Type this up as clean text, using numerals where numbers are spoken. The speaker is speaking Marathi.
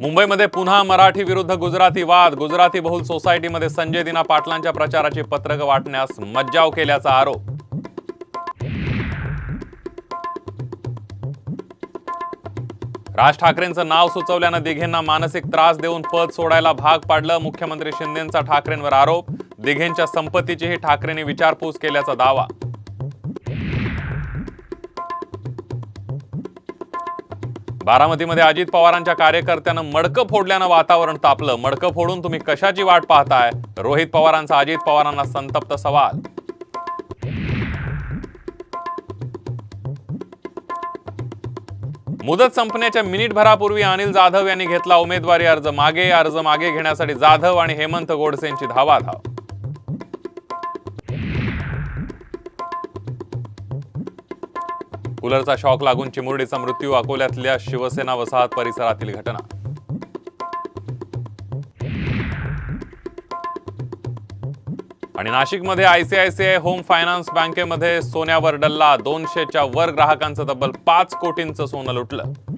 मुंबईमध्ये पुन्हा मराठी विरुद्ध गुजराती वाद। गुजराती बहुल सोसायटीमध्ये संजय दिना पाटलांच्या प्रचाराची पत्रकं वाटण्यास मज्जाव केल्याचा आरोप। राज ठाकरेंचं नाव सुचवल्यानं दिघेंना मानसिक त्रास देऊन पद सोडायला भाग पाडलं। मुख्यमंत्री शिंदेंचा ठाकरेंवर आरोप। दिघेंच्या संपत्तीचीही ठाकरेंनी विचारपूस केल्याचा दावा। बारामतीमध्ये अजित पवारांच्या कार्यकर्त्यानं मडकं फोडल्यानं वातावरण तापलं। मडकं फोडून तुम्ही कशाची वाट पाहताय? रोहित पवारांचा अजित पवारांना संतप्त सवाल। मुदत संपण्याच्या मिनिटभरापूर्वी अनिल जाधव यांनी घेतला उमेदवारी अर्ज मागे। अर्ज मागे घेण्यासाठी जाधव आणि हेमंत गोडसेंची धावाधाव। कूलरचा शॉक लागून चिमुरडीचा मृत्यू। अकोल्यातल्या शिवसेना वसाहत परिसरातील घटना। आणि नाशिकमध्ये आयसीआयसीआय होम फायनान्स बँकेमध्ये सोन्यावर डल्ला। 200च्या वर ग्राहकांचं तब्बल 5 कोटींचं सोनं लुटलं।